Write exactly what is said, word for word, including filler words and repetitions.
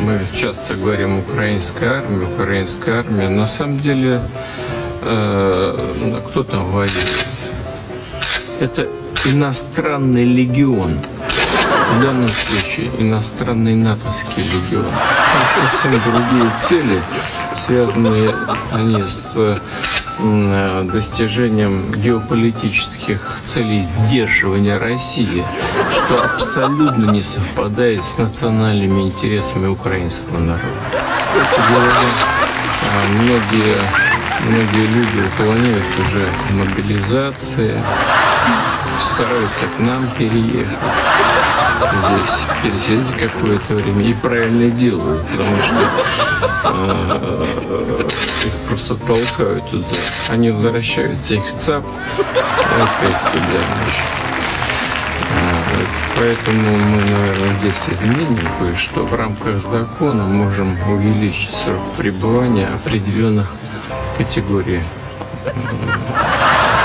Мы часто говорим «украинская армия», «украинская армия». На самом деле, э, кто там воюет? Это иностранный легион. В данном случае иностранный натовский легион. Там совсем другие цели, связанные они с достижением геополитических целей сдерживания России, что абсолютно не совпадает с национальными интересами украинского народа. Кстати говоря, многие, многие люди уклоняются уже в мобилизации, стараются к нам переехать, здесь пересидеть какое-то время, и правильно делают, потому что э, их просто толкают туда. Они возвращаются, их ЦАП, и опять туда. Э, поэтому мы, наверное, здесь изменим кое-что. В рамках закона можем увеличить срок пребывания определенных категорий